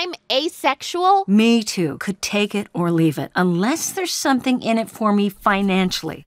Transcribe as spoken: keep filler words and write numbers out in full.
I'm asexual? Me too. Could take it or leave it, unless there's something in it for me financially.